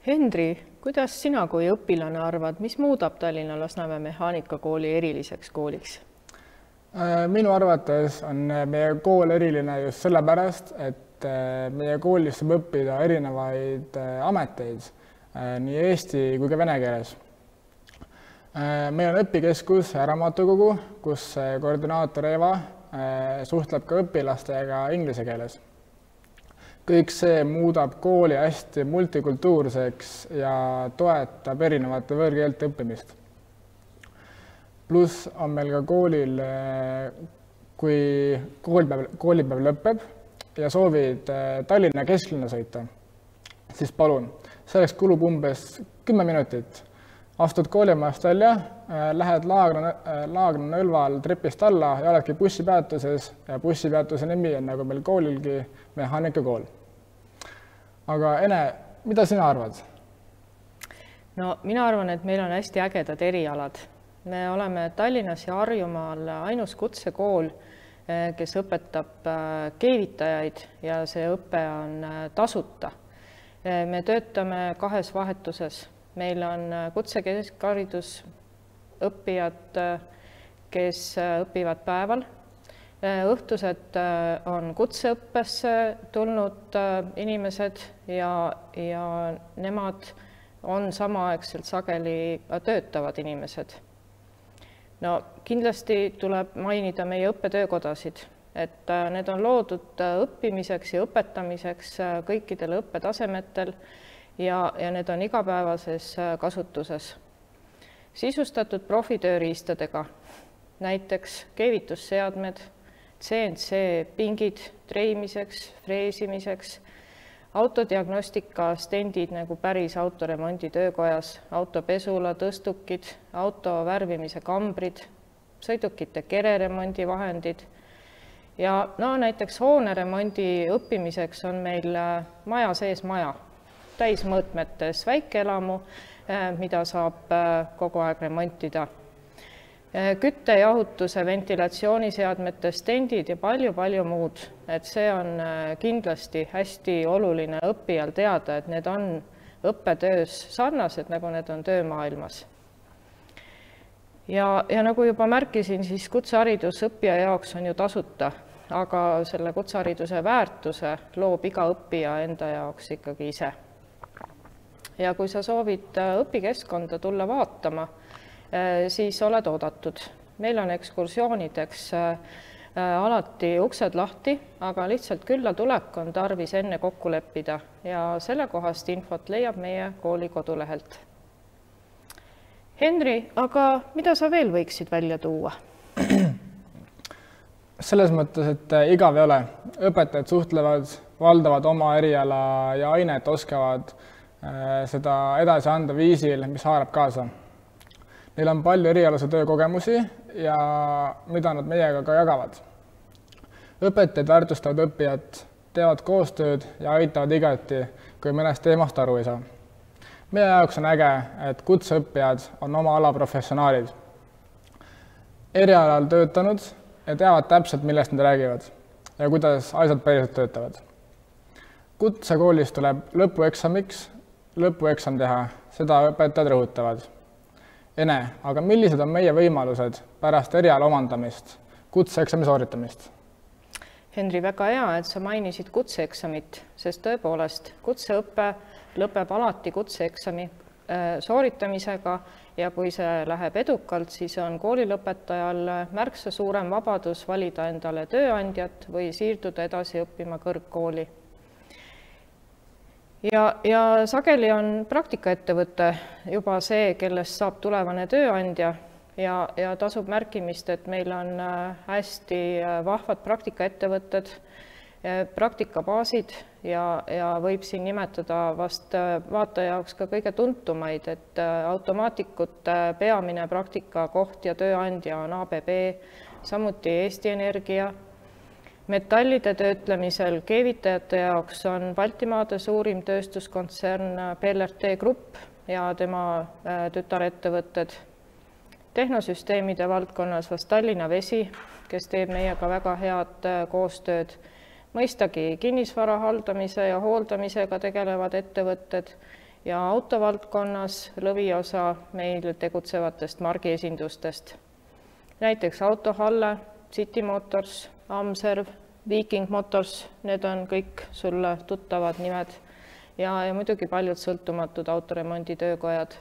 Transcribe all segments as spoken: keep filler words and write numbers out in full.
Hendri, kuidas sina kui õpilane arvad, mis muudab Tallinna Lasnamäe mehaanikakooli eriliseks kooliks? Minu arvates on meie kool eriline just sellepärast, et meie koolis saab õppida erinevaid ameteid nii eesti kui ka vene keeles. Meil on õpikeskus ja raamatukogu, kus koordinaator Eva suhtleb ka õpilastega inglise keeles. Kõik see muudab kooli hästi multikultuurseks ja toetab erinevate võõrkeelte õppimist. Pluss on meil ka koolil, kui koolipäev, koolipäev lõpeb ja soovid Tallinna kesklinna sõita, siis palun, selleks kulub umbes kümme minutit. Astud koolimajast välja, lähed Laagna, Laagna nõlval trepist alla ja oledki bussipeatuses ja bussipeatuse nimi on nagu meil koolilgi mehaanikakool. Aga Ene, mida sina arvad? No mina arvan, et meil on hästi ägedad erialad. Me oleme Tallinnas ja Harjumaal ainus kutsekool, kes õpetab keevitajaid ja see õpe on tasuta. Me töötame kahes vahetuses. Meil on kutsekeskharidus õppijad, kes õpivad päeval. Õhtused on kutseõppesse tulnud inimesed ja, ja nemad on samaaegselt sageli töötavad inimesed. No, kindlasti tuleb mainida meie õppetöökodasid, et need on loodud õppimiseks ja õpetamiseks kõikidel õppetasemetel ja, ja need on igapäevases kasutuses. Sisustatud profitööriistadega, näiteks keevitusseadmed, C N C pingid treimiseks, freesimiseks, autodiagnostika stendid nagu päris autoremondi töökojas, autopesula, tõstukid, auto värvimise kambrid, sõidukite kereremondi vahendid ja no, näiteks hooneremondi õppimiseks on meil maja sees maja, täismõõtmetes väikeelamu, mida saab kogu aeg remontida. Kütte, jahutuse, ventilatsiooniseadmete stendid ja palju-palju muud. Et see on kindlasti hästi oluline õppijal teada, et need on õppetöös sarnased, nagu need on töömaailmas. Ja, ja nagu juba märkisin, siis kutseharidus õppija jaoks on ju tasuta, aga selle kutsehariduse väärtuse loob iga õppija enda jaoks ikkagi ise. Ja kui sa soovid õpikeskkonda tulla vaatama, siis oled oodatud. Meil on ekskursioonideks alati uksed lahti, aga lihtsalt külla tulek on tarvis enne kokku leppida ja selle kohast infot leiab meie kooli kodulehelt. Henri, aga mida sa veel võiksid välja tuua? Selles mõttes, et igav ei ole. Õpetajad suhtlevad, valdavad oma eriala ja ainet oskavad seda edasi anda viisil, mis haarab kaasa. Neil on palju erialase töökogemusi ja mida nad meiega ka jagavad. Õpetajad väärtustavad õppijat, teevad koostööd ja aitavad igati, kui mõnest teemast aru ei saa. Meie jaoks on äge, et kutseõppijad on oma ala professionaalid. Erialal töötanud ja teavad täpselt, millest nad räägivad ja kuidas asjad päriselt töötavad. Kutsekoolis tuleb lõpueksamiks, lõpueksam teha, seda õpetajad rõhutavad. Ene, aga millised on meie võimalused pärast eriala omandamist, kutseeksami sooritamist? Henri, väga hea, et sa mainisid kutseeksamit, sest tõepoolest kutseõppe lõpeb alati kutseeksami sooritamisega ja kui see läheb edukalt, siis on koolilõpetajal märksa suurem vabadus valida endale tööandjat või siirduda edasi õppima kõrgkooli. Ja, ja sageli on praktikaettevõte juba see, kellest saab tulevane tööandja ja, ja tasub märkimist, et meil on hästi vahvad praktikaettevõtted, praktikabaasid ja, ja võib siin nimetada vast vaataja jaoks ka kõige tuntumaid, et automaatikute peamine praktikakoht ja tööandja on A B B, samuti Eesti Energia. Metallide töötlemisel keevitajate jaoks on Baltimaade suurim tööstuskontsern P L R T Grupp ja tema tütarettevõtted. Tehnosüsteemide valdkonnas vast Tallinna Vesi, kes teeb meiega väga head koostööd. Mõistagi kinnisvara haldamise ja hooldamisega tegelevad ettevõtted ja autovaldkonnas lõviosa meil tegutsevatest margiesindustest. Näiteks Autohalle, City Motors, Amserv, Viking Motors, need on kõik sulle tuttavad nimed ja, ja muidugi paljud sõltumatud autoremondi töökojad.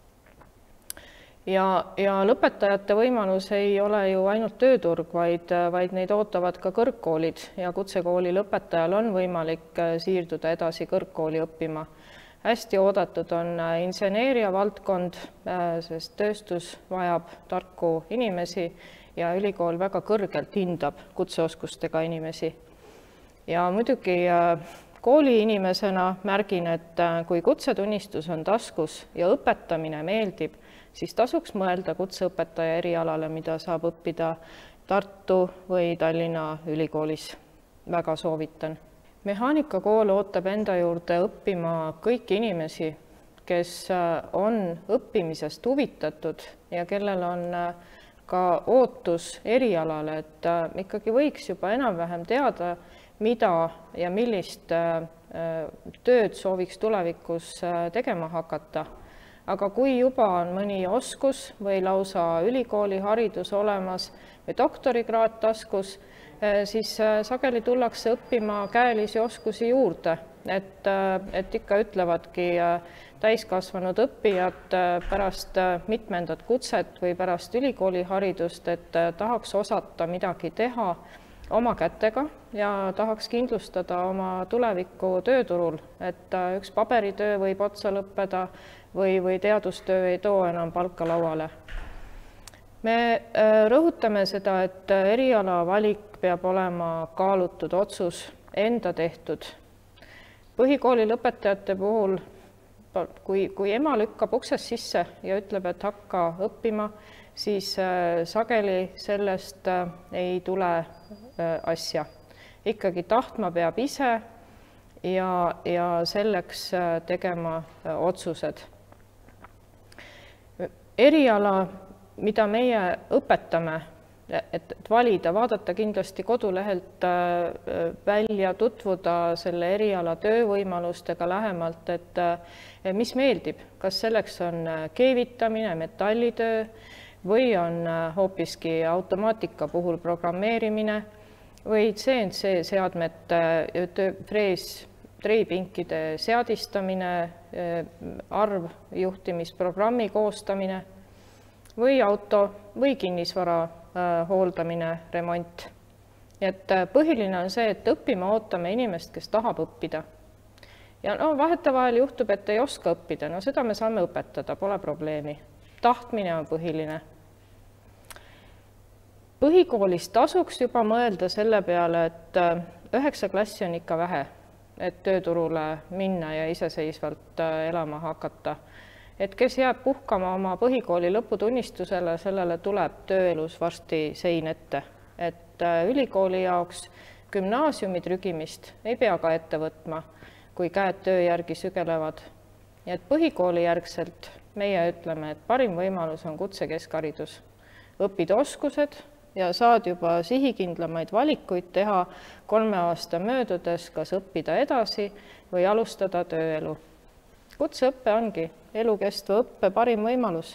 Ja, ja lõpetajate võimalus ei ole ju ainult tööturg, vaid, vaid neid ootavad ka kõrgkoolid ja kutsekooli lõpetajal on võimalik siirduda edasi kõrgkooli õppima. Hästi oodatud on inseneeria valdkond, sest tööstus vajab tarku inimesi ja ülikool väga kõrgelt hindab kutseoskustega inimesi. Ja muidugi kooli inimesena märgin, et kui kutsetunnistus on taskus ja õpetamine meeldib, siis tasuks mõelda kutseõpetaja erialale, mida saab õppida Tartu või Tallinna ülikoolis. Väga soovitan. Mehaanikakool ootab enda juurde õppima kõiki inimesi, kes on õppimisest huvitatud ja kellel on ka ootus erialale, et ikkagi võiks juba enam-vähem teada, mida ja millist tööd sooviks tulevikus tegema hakata. Aga kui juba on mõni oskus või lausa ülikooli haridus olemas või doktorikraad taskus, siis sageli tullakse õppima käelisi oskusi juurde, et, et ikka ütlevadki täiskasvanud õppijad pärast mitmendat kutset või pärast ülikooli haridust, et tahaks osata midagi teha oma kätega ja tahaks kindlustada oma tulevikku tööturul, et üks paberitöö võib otsa lõppeda või, või teadustöö ei too enam palka lauale. Me rõhutame seda, et eriala valik peab olema kaalutud otsus, enda tehtud. Põhikooli lõpetajate puhul, kui, kui ema lükkab uksest sisse ja ütleb, et hakka õppima, siis sageli sellest ei tule asja. Ikkagi tahtma peab ise ja, ja selleks tegema otsused. Eriala, mida meie õpetame, et, et valida, vaadata kindlasti kodulehelt välja, tutvuda selle eriala töövõimalustega lähemalt, et mis meeldib, kas selleks on keevitamine, metallitöö või on hoopiski automaatika puhul programmeerimine või C N C seadmete, frees, treipinkide seadistamine, arvjuhtimisprogrammi koostamine või auto või kinnisvara hooldamine, remont. Et põhiline on see, et õppima ootame inimest, kes tahab õppida. Ja no, vahetevahel juhtub, et ei oska õppida, no seda me saame õpetada, pole probleemi. Tahtmine on põhiline. Põhikoolis tasuks juba mõelda selle peale, et üheksa klassi on ikka vähe, et tööturule minna ja iseseisvalt elama hakata. Et kes jääb puhkama oma põhikooli lõputunnistusele, sellele tuleb tööelus varsti sein ette. Et ülikooli jaoks gümnaasiumi trügimist ei pea ka ette võtma, kui käed töö järgi sügelevad. Ja et põhikooli järgselt meie ütleme, et parim võimalus on kutsekeskharidus. Õpid oskused ja saad juba sihikindlamaid valikuid teha kolme aasta möödudes, kas õppida edasi või alustada tööelu. Kutseõppe ongi elukestva õppe parim võimalus.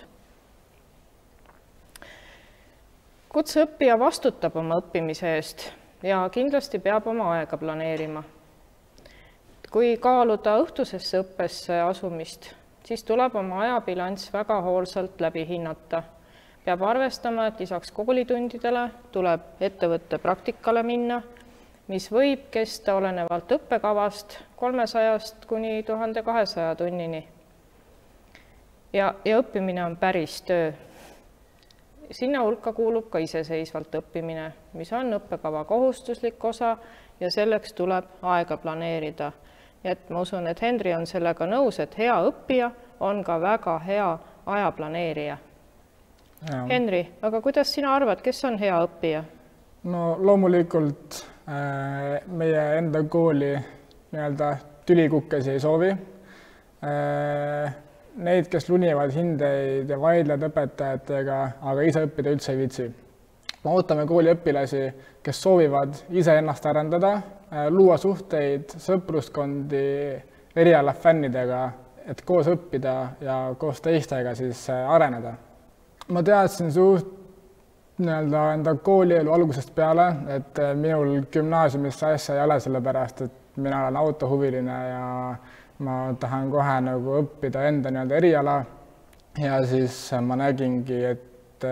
Kutseõppija vastutab oma õppimise eest ja kindlasti peab oma aega planeerima. Kui kaaluda õhtusesse õppesse asumist, siis tuleb oma ajabilanss väga hoolsalt läbi hinnata. Peab arvestama, et lisaks koolitundidele tuleb ettevõtte praktikale minna, mis võib kesta olenevalt õppekavast kolmesajast kuni tuhande kahesaja tunnini. Ja, ja õppimine on päris töö. Sinna hulka kuulub ka iseseisvalt õppimine, mis on õppekava kohustuslik osa ja selleks tuleb aega planeerida. Et ma usun, et Henri on sellega nõus, et hea õppija on ka väga hea ajaplaneerija. Ja. Henri, aga kuidas sina arvad, kes on hea õppija? No loomulikult äh, meie enda kooli nii-öelda tülikukkesi ei soovi. Äh, neid, kes lunivad hindeid ja vaidlevad õpetajatega, aga ise õppida üldse ei viitsi. Me ootame kooli õpilasi, kes soovivad ise ennast arendada, luua suhteid, sõpruskondi eriala fännidega et koos õppida ja koos teistega siis areneda. Ma teadsin suht nii-öelda enda koolielu algusest peale, et minul gümnaasiumisse asja ei ole, sellepärast, et mina olen autohuviline ja ma tahan kohe nagu õppida enda nii-öelda eriala ja siis ma nägingi, et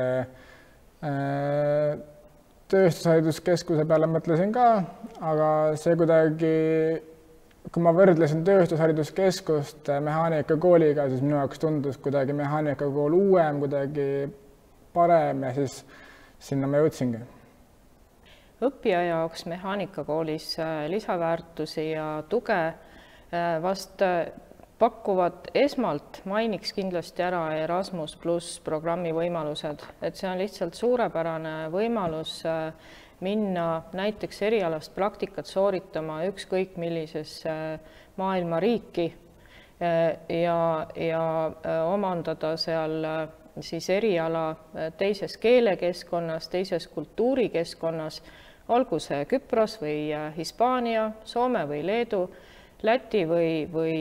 tööstushariduskeskuse peale mõtlesin ka, aga see kuidagi, kui ma võrdlesin tööstushariduskeskust mehaanikakooliga, siis minu jaoks tundus kuidagi mehaanikakool uuem, kuidagi parem ja siis sinna ma jõudsingi. Õppija jaoks mehaanikakoolis lisaväärtusi ja tuge vast pakuvad esmalt, mainiks kindlasti ära Erasmus pluss programmi võimalused, et see on lihtsalt suurepärane võimalus minna näiteks erialast praktikat sooritama ükskõik millisesse maailma riiki ja, ja omandada seal siis eriala teises keelekeskkonnas, teises kultuurikeskkonnas, olgu see Küpros või Hispaania, Soome või Leedu, Läti või, või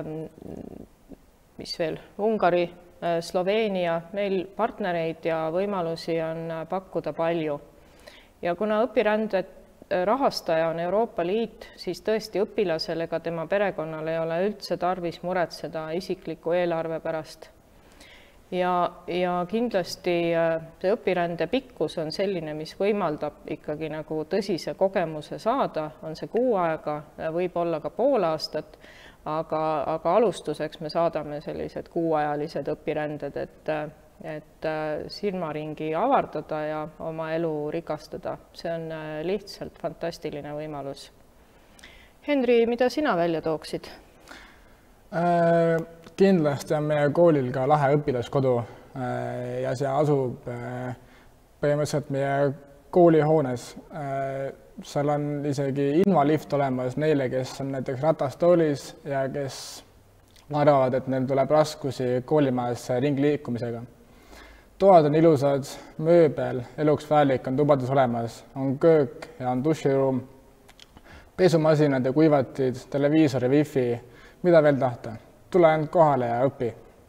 mis veel, Ungari, Sloveenia, meil partnereid ja võimalusi on pakkuda palju. Ja kuna õpirände rahastaja on Euroopa Liit, siis tõesti õpilasel ega tema perekonnal ei ole üldse tarvis muretseda isikliku eelarve pärast. Ja, ja kindlasti see õpirände pikkus on selline, mis võimaldab ikkagi nagu tõsise kogemuse saada, on see kuu aega, võib olla ka pool aastat, aga, aga alustuseks me saadame sellised kuuajalised õpiränded, et, et silmaringi avardada ja oma elu rikastada. See on lihtsalt fantastiline võimalus. Henri, mida sina välja tooksid? Äh... Kindlasti on meie koolil ka lahe õpilaskodu ja see asub põhimõtteliselt meie koolihoones. Seal on isegi invalift olemas neile, kes on näiteks ratastoolis ja kes arvavad, et neil tuleb raskusi koolimajas ringliikumisega. Toad on ilusad, mööbel, eluks vajalik on tubades olemas, on köök ja on duširuum, pesumasinad ja kuivatid, televiisor ja wifi, mida veel tahta. Tule end kohale ja õpi.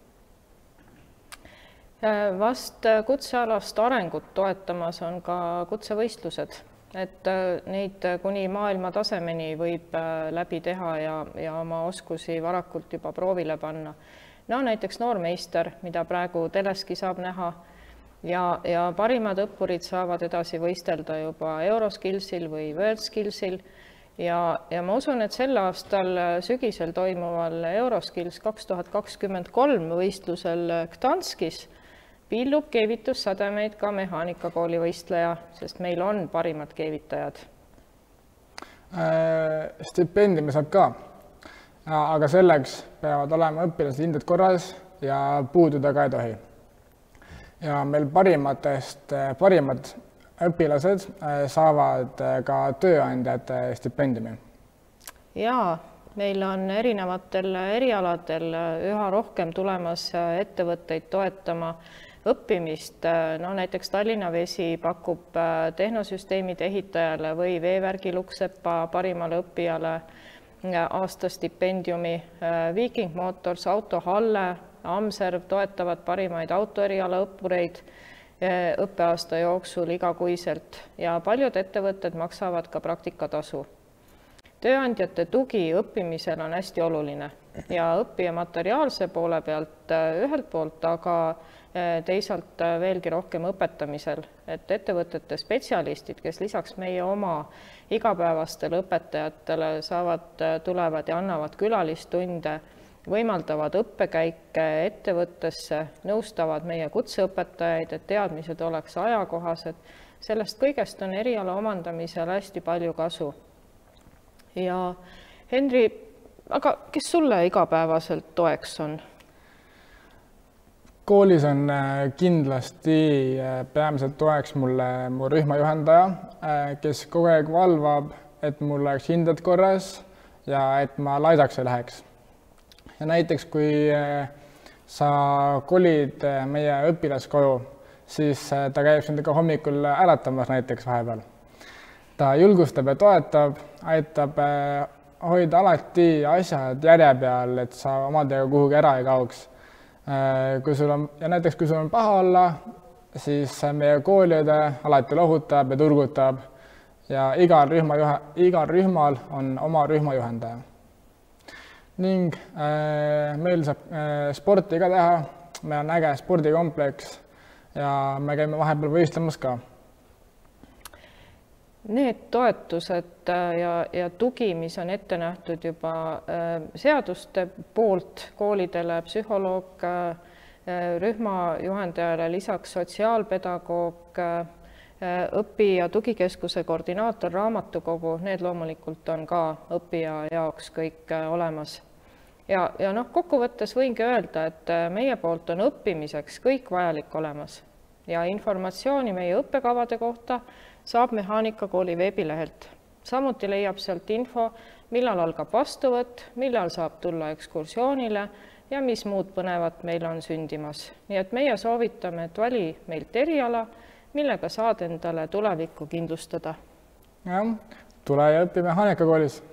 Vast kutsealast arengut toetamas on ka kutsevõistlused, et neid kuni maailma tasemeni võib läbi teha ja, ja oma oskusi varakult juba proovile panna. No näiteks noormeister, mida praegu teleski saab näha ja, ja parimad õppurid saavad edasi võistelda juba Euroskillsil või WorldSkillsil. Ja, ja ma usun, et sel aastal sügisel toimuval Euroskills kaks tuhat kakskümmend kolm võistlusel Gdanskis pillub keevitussademeid ka mehaanikakooli võistleja, sest meil on parimad keevitajad. Stipendiumi saab ka, aga selleks peavad olema õpilased hinded korras ja puududa ka ei tohi. Ja meil parimatest parimad õpilased saavad ka tööandjate stipendiumi. Jaa, meil on erinevatel erialadel üha rohkem tulemas ettevõtteid toetama õppimist. No, näiteks Tallinna Vesi pakub tehnosüsteemide ehitajale või veevärgi Luksepa parimale õppijale aasta stipendiumi. Viking Motors, Autohalle, Amserv toetavad parimaid autoeriala õppureid õppeaasta jooksul igakuiselt ja paljud ettevõtted maksavad ka praktikatasu. Tööandjate tugi õppimisel on hästi oluline ja õppija materiaalse poole pealt ühelt poolt, aga teisalt veelgi rohkem õpetamisel, et ettevõtete spetsialistid, kes lisaks meie oma igapäevastele õpetajatele saavad, tulevad ja annavad külalistunde, võimaldavad õppekäike ettevõttesse, nõustavad meie kutseõpetajaid, et teadmised oleks ajakohased. Sellest kõigest on eriala omandamisel hästi palju kasu. Ja Henri, aga kes sulle igapäevaselt toeks on? Koolis on kindlasti peamiselt toeks mulle mu rühmajuhendaja, kes kogu aeg valvab, et mul oleks hinded korras ja et ma laisaks ei läheks. Ja näiteks, kui sa kolid meie õpilaskoju, siis ta käib sind ka hommikul äratamas näiteks vahepeal. Ta julgustab ja toetab, aitab hoida alati asjad järje peal, et sa omadega kuhugi ära ei kaoks. Kui sul on, ja näiteks kui sul on paha olla, siis meie kooliõde alati lohutab ja turgutab ja igal, rühma juhe, igal rühmal on oma rühmajuhendaja. Ning äh, meil saab äh, sporti ka teha, meil on äge spordikompleks ja me käime vahepeal võistlemas ka. Need toetused ja, ja tugi, mis on ette nähtud juba seaduste poolt koolidele, psühholoog, rühmajuhendajale, lisaks sotsiaalpedagoog, õpi- ja tugikeskuse koordinaator, raamatukogu, need loomulikult on ka õppija jaoks kõik olemas. Ja, ja noh, kokkuvõttes võingi öelda, et meie poolt on õppimiseks kõik vajalik olemas ja informatsiooni meie õppekavade kohta saab Mehaanikakooli veebilehelt. Samuti leiab sealt info, millal algab vastuvõtt, millal saab tulla ekskursioonile ja mis muud põnevat meil on sündimas. Nii et meie soovitame, et vali meilt eriala, millega saad endale tulevikku kindlustada. Jah, tule ja õpi Mehaanikaakoolis.